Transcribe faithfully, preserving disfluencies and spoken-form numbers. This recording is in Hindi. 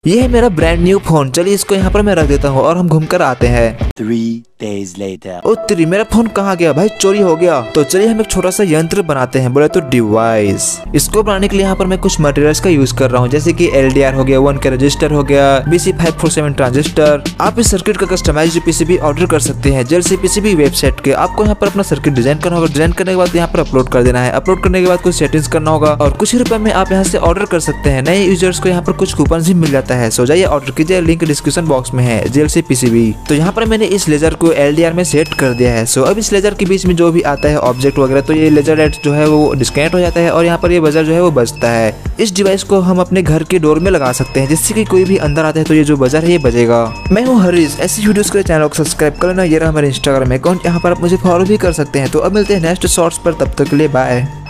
ये है मेरा ब्रांड न्यू फोन। चलिए इसको यहाँ पर मैं रख देता हूँ और हम घूम कर आते हैं। Three days later. ओ तेरी, मेरा फोन कहाँ गया भाई? चोरी हो गया। तो चलिए हम एक छोटा सा यंत्र बनाते हैं, बोले तो डिवाइस। इसको बनाने के लिए यहाँ पर मैं कुछ मटेरियल्स का यूज कर रहा हूँ, जैसे कि एल डी आर हो गया, वन के रजिस्टर हो गया, B C five four seven transistor. आप इस सर्किट का कस्टमाइज्ड पीसीबी ऑर्डर कर सकते हैं जेल सी पीसीबी वेबसाइट के। आपको यहाँ पर अपना सर्किट डिजाइन करना होगा। डिजाइन करने के बाद यहाँ पर अपलोड कर देना है। अपलोड करने के बाद कुछ सेटिंग्स करना होगा और कुछ ही रुपए में आप यहाँ से ऑर्डर कर सकते हैं। नए यूजर्स को यहाँ पर कुछ कूपन भी मिल जाता है। सो जाइए ऑर्डर कीजिए, लिंक डिस्क्रिप्शन बॉक्स में है। जेल सी पीसीबी। तो यहाँ पर मैंने इस लेजर को एल डी आर में सेट कर दिया है। सो अब इस लेजर के बीच में जो भी आता है ऑब्जेक्ट वगैरह, तो ये लेजर लाइट जो है वो डिस्कनेक्ट हो जाता है और यहाँ पर ये बजर जो है वो बजता है। इस डिवाइस को हम अपने घर के डोर में लगा सकते हैं, जिससे कि कोई भी अंदर आता है तो ये जो बजर है ये बजेगा। मैं हूँ हरीश। ऐसी वीडियोस के लिए चैनल को सब्सक्राइब कर लेना। ये रहा हमारे इंस्टाग्राम अकाउंट, यहाँ पर आप मुझे फॉलो भी कर सकते हैं। तो अब मिलते हैं नेक्स्ट शॉर्ट्स पर, तब तक के लिए बाय।